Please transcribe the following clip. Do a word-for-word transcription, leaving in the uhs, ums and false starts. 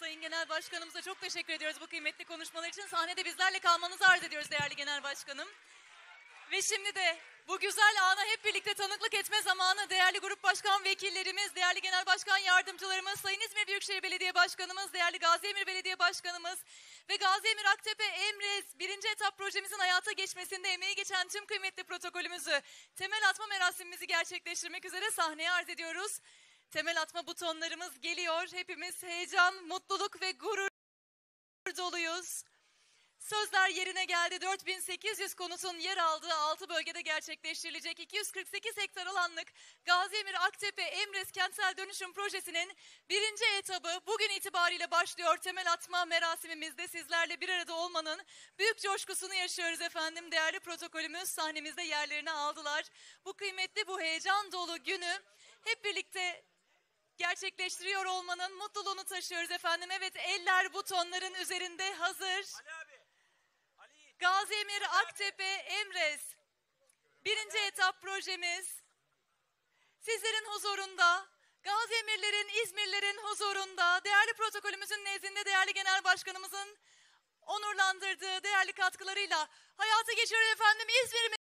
Sayın Genel Başkanımıza çok teşekkür ediyoruz bu kıymetli konuşmalar için. Sahnede bizlerle kalmanızı arz ediyoruz değerli Genel Başkanım. Ve şimdi de bu güzel ana hep birlikte tanıklık etme zamanı. Değerli Grup Başkan Vekillerimiz, değerli Genel Başkan Yardımcılarımız, Sayın İzmir Büyükşehir Belediye Başkanımız, değerli Gaziemir Belediye Başkanımız ve Gaziemir Aktepe Emrez birinci etap projemizin hayata geçmesinde emeği geçen tüm kıymetli protokolümüzü, temel atma merasimimizi gerçekleştirmek üzere sahneye arz ediyoruz. Temel atma butonlarımız geliyor. Hepimiz heyecan, mutluluk ve gurur doluyuz. Sözler yerine geldi. dört bin sekiz yüz konutun yer aldığı altı bölgede gerçekleştirilecek iki yüz kırk sekiz hektar alanlık Gaziemir Aktepe Emrez Kentsel Dönüşüm Projesi'nin birinci etabı bugün itibariyle başlıyor. Temel atma merasimimizde sizlerle bir arada olmanın büyük coşkusunu yaşıyoruz efendim. Değerli protokolümüz sahnemizde yerlerini aldılar. Bu kıymetli, bu heyecan dolu günü hep birlikte gerçekleştiriyor olmanın mutluluğunu taşıyoruz efendim. Evet, eller butonların üzerinde hazır. Ali abi. Ali. Gaziemir Aktepe Emrez birinci etap projemiz sizlerin huzurunda, Gaziemirlerin, İzmirlerin huzurunda, değerli protokolümüzün nezdinde değerli Genel Başkanımızın onurlandırdığı değerli katkılarıyla hayata geçiyor efendim. İzmir'imiz